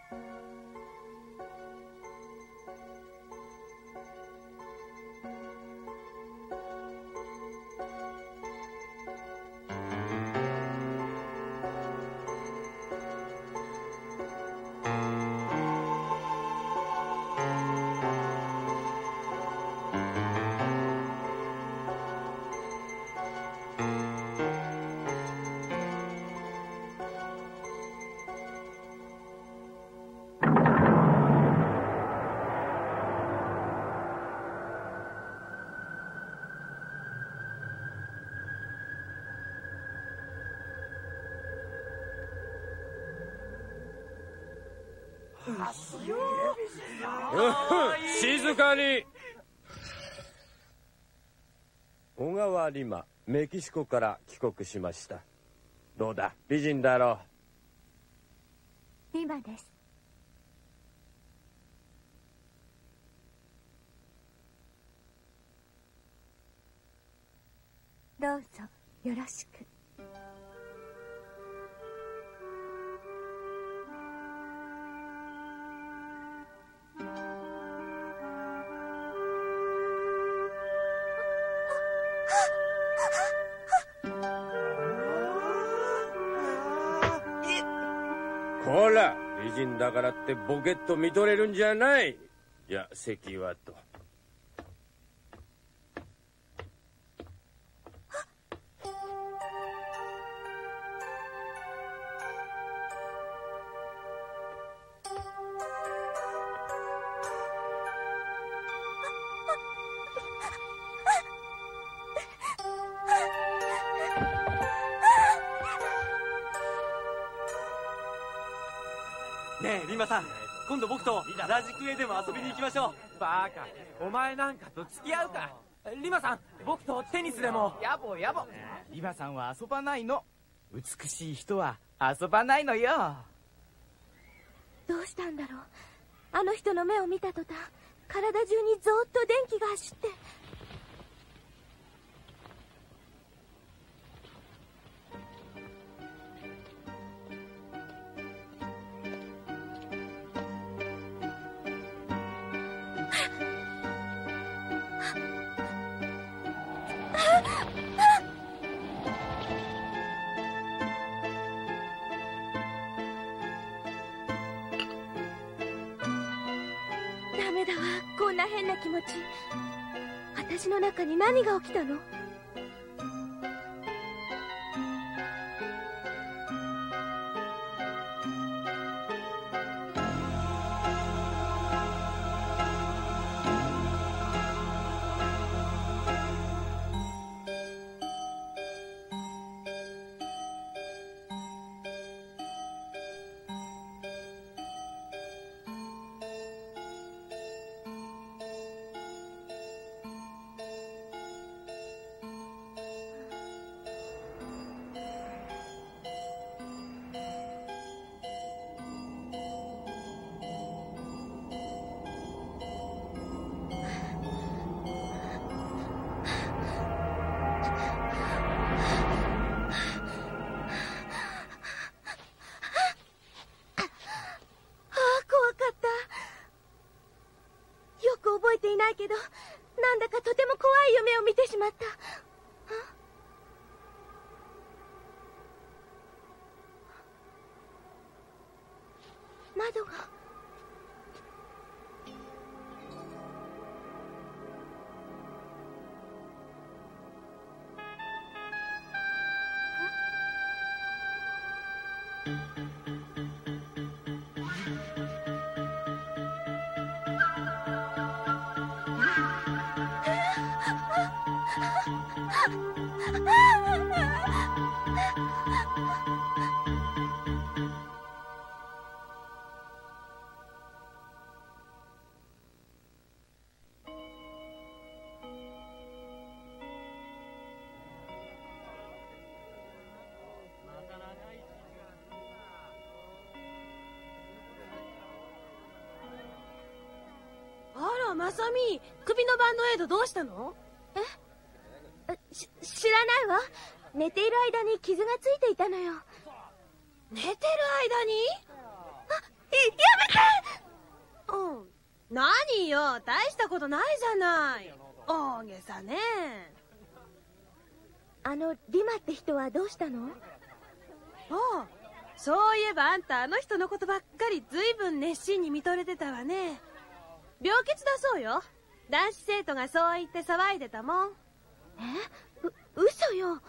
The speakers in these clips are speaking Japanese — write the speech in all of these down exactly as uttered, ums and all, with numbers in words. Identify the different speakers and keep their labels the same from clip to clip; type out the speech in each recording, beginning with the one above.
Speaker 1: 静かに。小川リマ、メキシコから帰国しました。どうだ、美人だろ
Speaker 2: う。リマです。どうぞよろしく。
Speaker 1: ほら、美人だからってボケっと見とれるんじゃない。いや、席はと。
Speaker 3: ねえリマさん、今度僕と原宿へでも遊びに行きましょう。
Speaker 4: バカ、お前なんかと付き合うか。リマさん、僕とテニスでも。
Speaker 5: やぼやぼ、リマさんは遊ばないの。美しい人は遊ばないのよ。
Speaker 2: どうしたんだろう。あの人の目を見た途端、体中にゾーッと電気が走って。ダメだわ、こんな変な気持ち。私の中に何が起きたの？覚えていないけど、なんだかとても怖い夢を見てしまった。窓が。
Speaker 6: まさみ、首のバンドエイドどうしたの？
Speaker 2: え？し、知らないわ。寝ている間に傷がついていたのよ。
Speaker 6: 寝てる間に？
Speaker 2: あ、やめて！
Speaker 6: 何よ、大したことないじゃない。大げさね。
Speaker 2: あのリマって人はどうしたの？
Speaker 6: おう、そういえばあんたあの人のことばっかりずいぶん熱心に見とれてたわね。病欠だそうよ。男子生徒がそう言って騒いでたもん。
Speaker 2: え？う、嘘よ。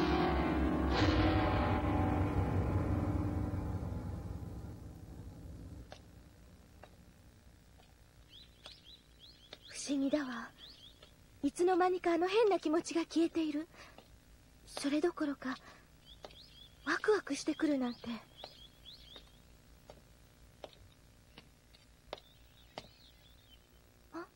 Speaker 2: 不思議だわ。いつの間にかあの変な気持ちが消えている。それどころかワクワクしてくるなんて。あ？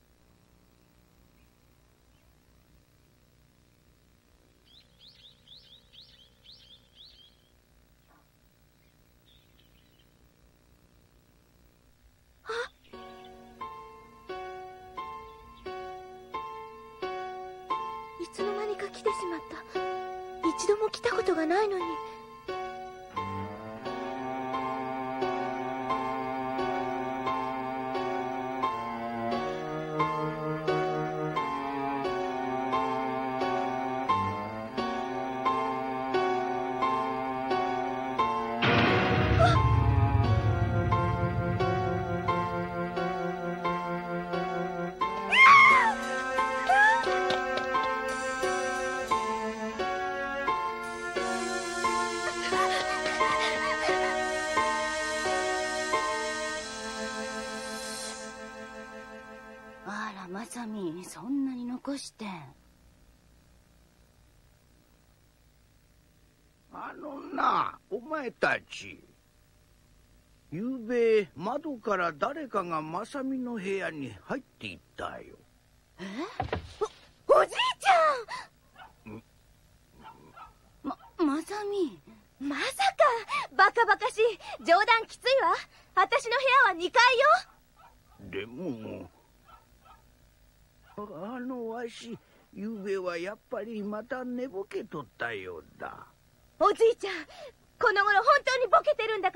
Speaker 2: いつの間にか来てしまった。一度も来たことがないのに。
Speaker 7: まさみ、そんなに残して
Speaker 8: あのな、お前たちゆうべ窓から誰かがまさみの部屋に入っていったよ。
Speaker 2: え？お、おじいちゃん！
Speaker 7: ま、まさみ。
Speaker 2: まさか、バカバカしい。冗談きついわ。私の部屋はにかいよ。
Speaker 8: でもあのわし、ゆうべはやっぱりまた寝ぼけとったようだ。
Speaker 2: おじいちゃん、この頃本当にボケてるんだから。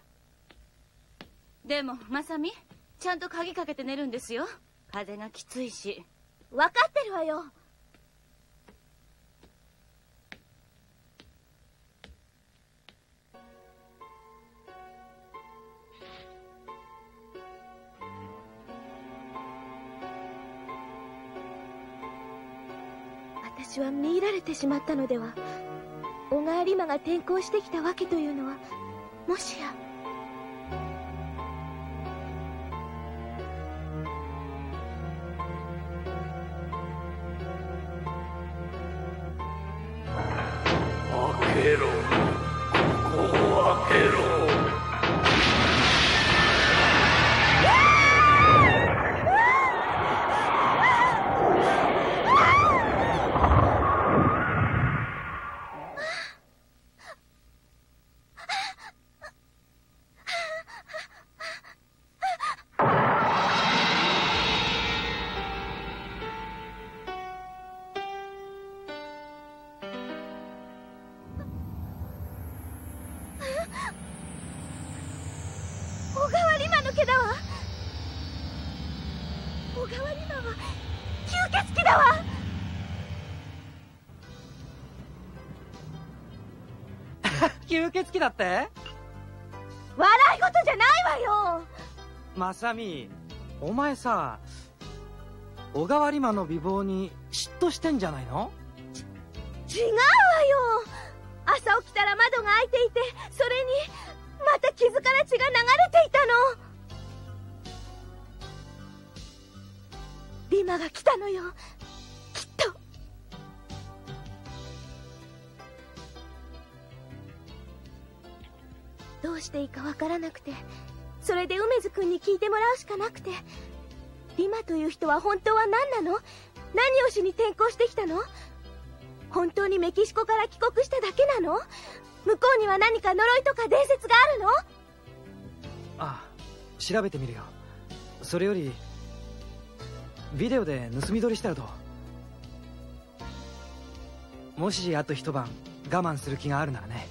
Speaker 7: でもまさみ、ちゃんと鍵かけて寝るんですよ。風がきついし。
Speaker 2: 分かってるわよ。私は見入られてしまったのでは。小川リマが転校してきたわけというのは、もしや。
Speaker 8: 開けろ、ここを開けろ。
Speaker 4: 吸血鬼だって？
Speaker 2: 笑い事じゃないわよ。
Speaker 4: まさみ、お前さ、小川リマの美貌に嫉妬してんじゃないの？
Speaker 2: ち違うわよ。朝起きたら窓が開いていて、それにまた傷から血が流れていたの。リマが来たのよ、きっと。どうしていいかわからなくて、それで梅津君に聞いてもらうしかなくて。リマという人は本当は何なの？何をしに転校してきたの？本当にメキシコから帰国しただけなの？向こうには何か呪いとか伝説があるの？
Speaker 4: ああ、調べてみるよ。それよりビデオで盗み撮りしたらどう？もしあと一晩我慢する気があるならね。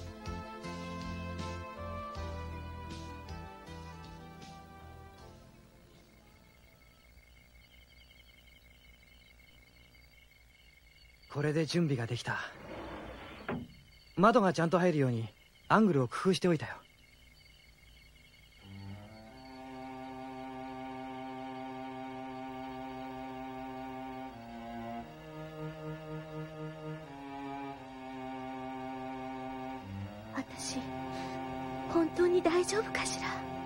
Speaker 4: これで準備ができた。窓がちゃんと入るようにアングルを工夫しておいたよ。
Speaker 2: 私本当に大丈夫かしら。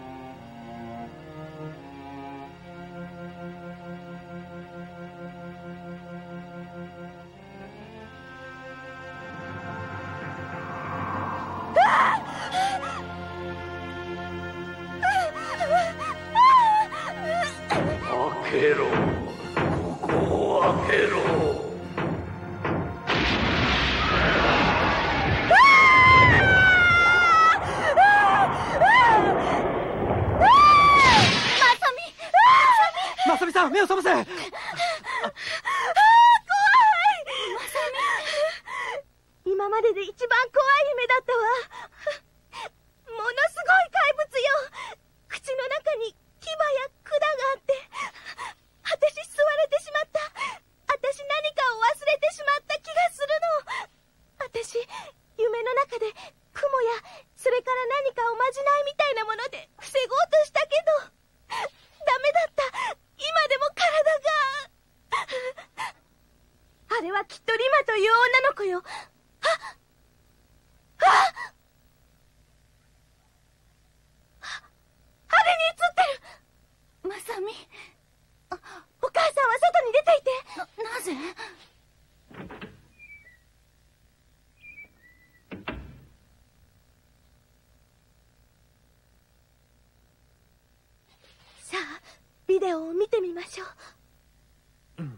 Speaker 9: 開けろ、ここを開けろ。
Speaker 4: まさみさん、目を覚ませ。怖い。
Speaker 2: まさみ、今までで一番怖い夢だったわ。ものすごい怪物よ。口の中に牙や管があって、私吸われてしまった。私何かを忘れてしまった気がするの。私夢の中で雲やそれから何かおまじないみたいなもので防ごうとしたけどダメだった。今でも体があれはきっとリマという女の子よ。あっあっあれに映ってる。
Speaker 7: まさみ、
Speaker 2: お母さんは外に出ていて。
Speaker 7: な、なぜ？
Speaker 2: さあビデオを見てみましょう。
Speaker 4: うん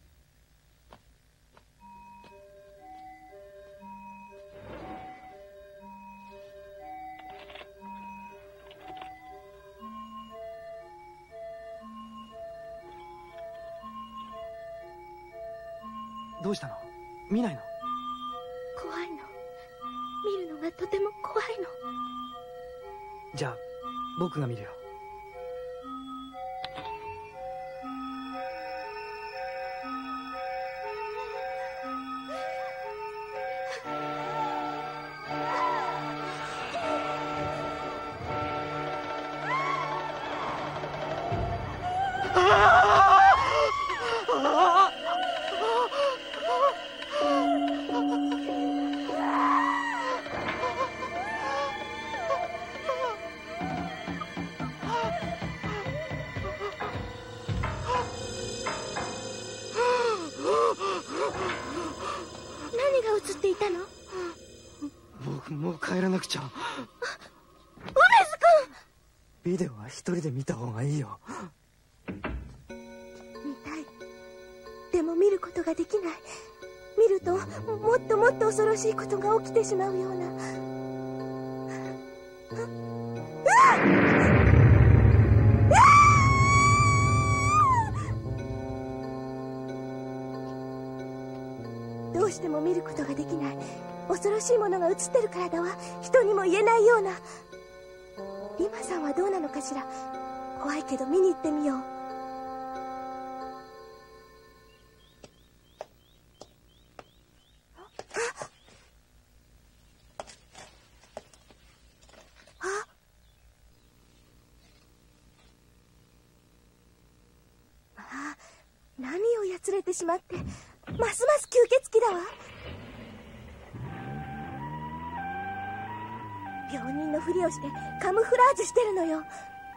Speaker 4: どうしたの？見ないの？
Speaker 2: 怖いの。見るのがとても怖いの。
Speaker 4: じゃあ僕が見るよ。もう帰らなくちゃ。
Speaker 2: 梅津君、
Speaker 4: ビデオは一人で見た方がいいよ。
Speaker 2: 見たい。でも見ることができない。見るともっともっと恐ろしいことが起きてしまうような。どうしても見ることができない。恐ろしいものが映ってるからだわ。人にも言えないような。リマさんはどうなのかしら。怖いけど見に行ってみよう。あ、あ、何をやつれてしまって、ますます吸血鬼だわ。病人のふりをしてカムフラージュしてるのよ。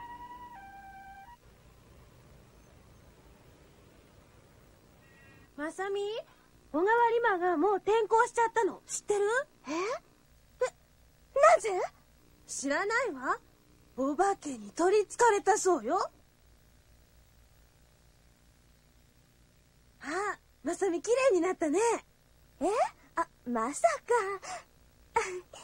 Speaker 6: まさみ、小川リマがもう転校しちゃったの知ってる？
Speaker 2: え？え、なぜ？
Speaker 6: 知らないわ。お化けに取りつかれたそうよ。あ、まさみ綺麗になったね。
Speaker 2: え？あ、まさか。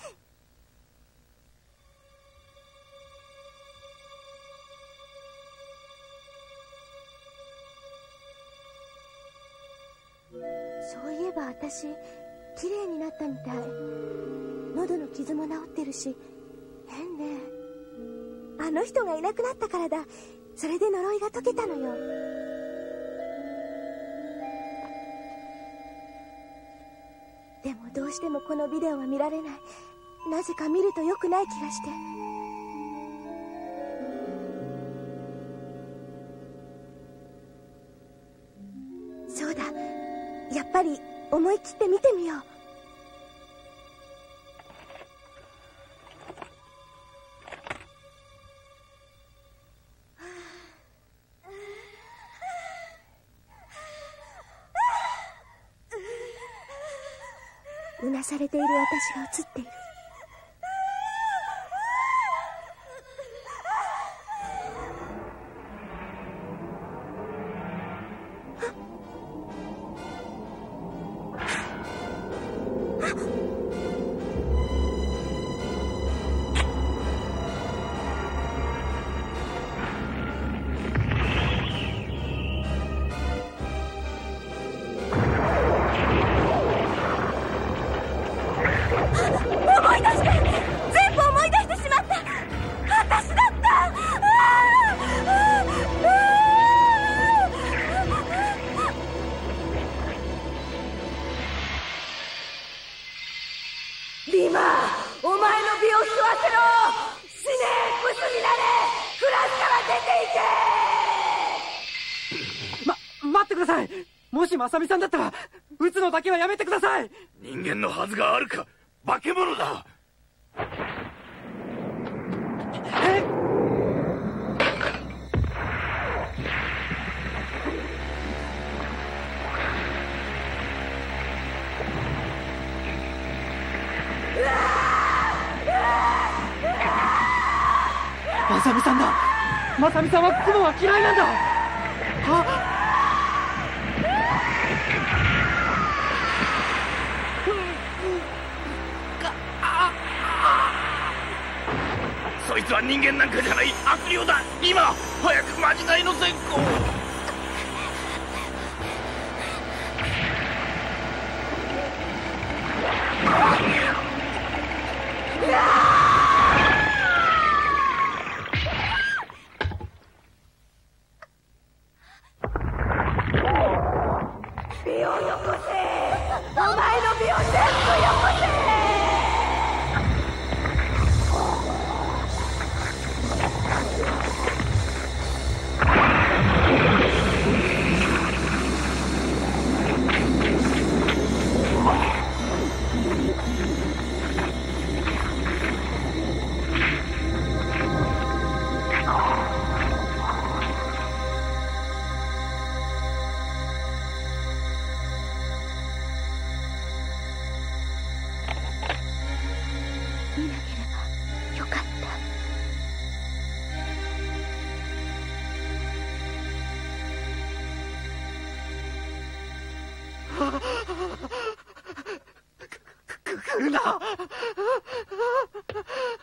Speaker 2: そういえば私綺麗になったみたい。喉の傷も治ってるし変ね。あの人がいなくなったからだ。それで呪いが解けたのよ。 どうしてもこのビデオは見られない。なぜか見ると良くない気がして。そうだ、やっぱり思い切って見てみよう。うなされている私が映っている。リマ、お前の美を吸わせろ。死ね、ブスになれ。クラスから出ていけ。
Speaker 4: ま、待ってください。もし正美さんだったら撃つのだけはやめてください。
Speaker 9: 人間のはずがあるか。化け物だ。
Speaker 4: えっまさみさんだ。まさみさんは雲は嫌いなんだ。は
Speaker 9: そいつは人間なんかじゃない悪霊だ。今早く間違いの線香を。
Speaker 2: 美をよこせ。お前の美を全部よこせ。見なければよかった。
Speaker 4: 来るな。